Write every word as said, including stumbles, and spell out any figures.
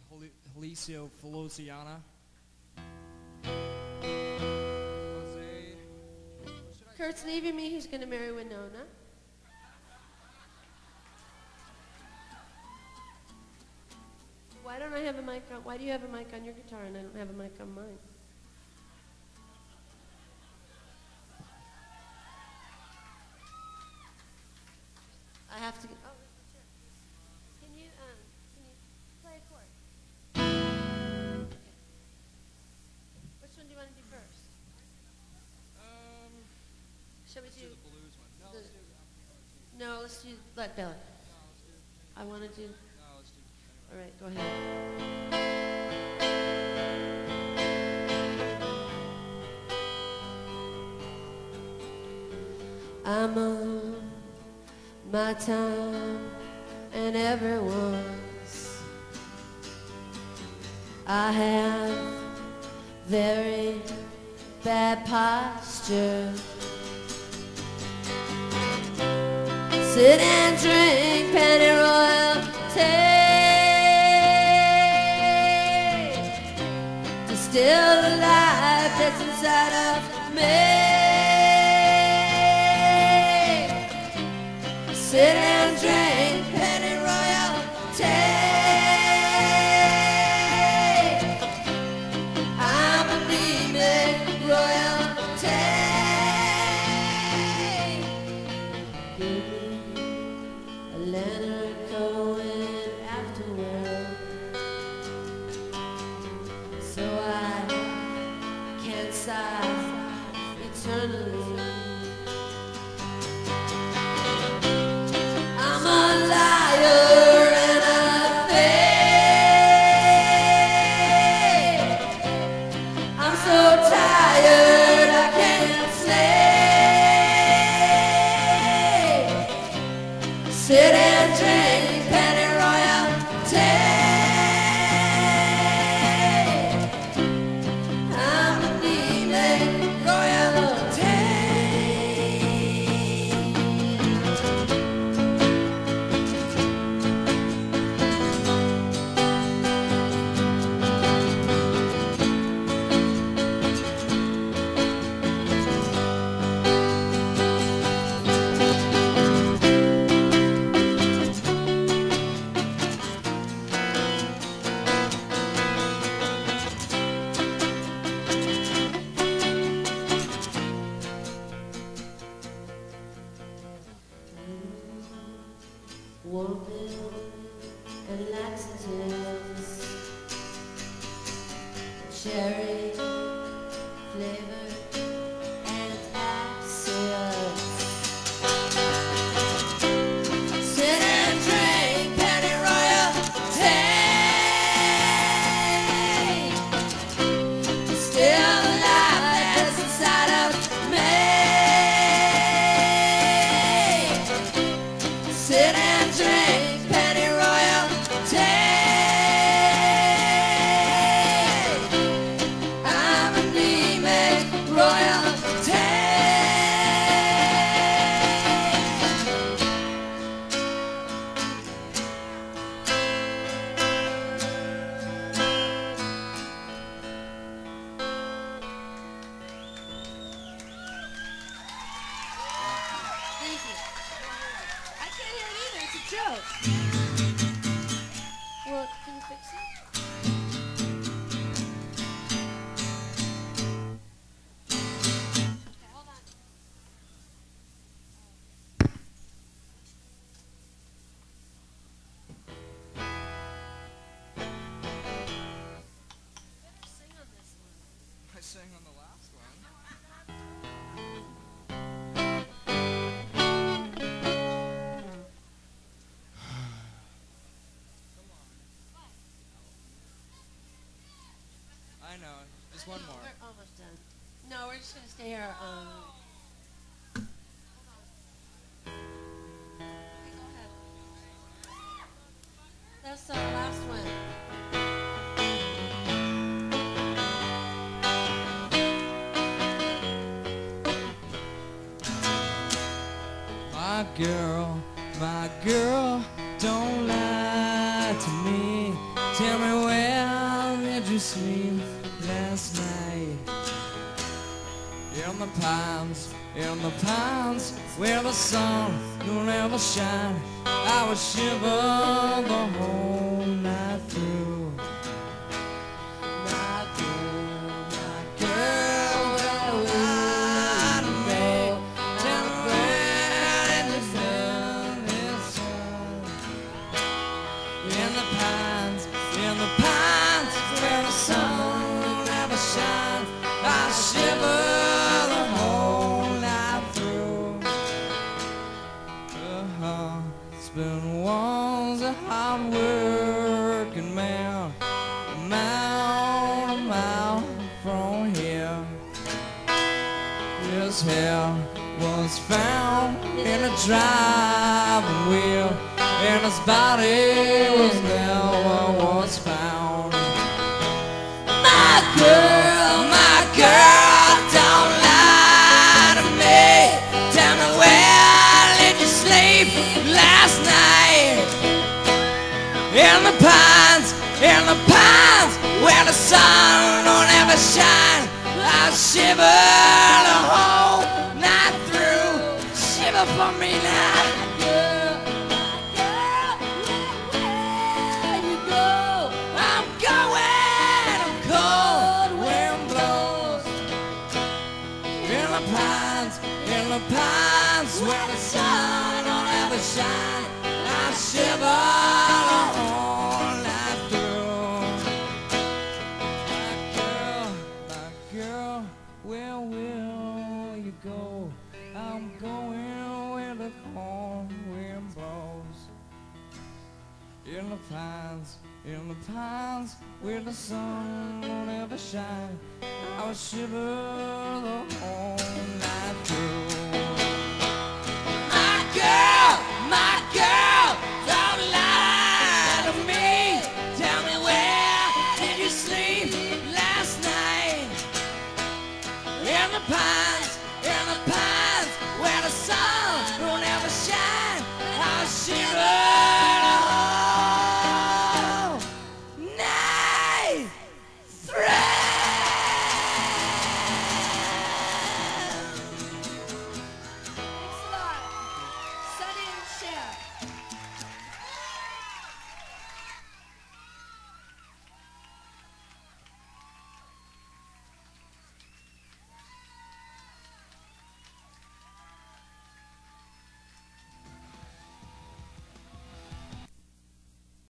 Alicio Feliciana. Kurt's leaving me. He's going to marry Winona. Why don't I have a mic on? Why do you have a mic on your guitar and I don't have a mic on mine? I have to. Oh, can you um, can you play a chord? Okay. Which one do you want to do first? Um, Shall we let's do, do the blues one. No, the, let's do. No, let's do Black Belly. No, let's do. I want to do. No, let's do. Anyway. All right, go ahead. I'm on my time and everyone's. I have very bad posture. Sit and drink penny royalty to still the life that's inside of me. Sit and drink penny royalty. I'm anemic royalty. Give me a Leonard Cohen afterward, so I can sigh eternally. I'm a liar and a fake. I'm so tired I can't sleep. Sit and drink penny royalty. I'm anemic royalty. Warm milk and laxatives, cherry flavor and acids. Sit and drink penny royalty. Still the life that's inside of me. Sit and drink penny royalty. I'm anemic royalty. Thank you. I can't hear it either. It's a joke. Well, can you fix it? Okay, hold on. Better sing on this one. I sang on the last one. I know. Just one No, more. we're almost done. No, we're just gonna stay here. Um, okay, go ahead. That's the last one. My girl, my girl, don't lie to me. Tell me where In the pines, in the pines, where the sun will never shine, I would shiver the whole night through. My girl, my girl, where will you go? Tell me where in the sun is sun. In the pines, in the pines, where the sun will never shine, I shiver the whole night through. The husband was a hard-working man, a mile, a mile from here. His hair was found in a driving wheel, and his body was never was found. My girl, my girl, don't lie to me. Tell me, where did you sleep last night? In the pines, in the pines, where the sun don't ever shine, I shiver the whole night through. Shiver for me now. Girl, my girl, where you go? I'm going, I'm cold wind blows. In the pines, in the pines, where the sun don't ever shine, I shiver the whole night through. My girl, my girl, where will you go? I'm going where the cold wind blows. In the pines, in the pines, where the sun won't ever shine, I will shiver the whole night.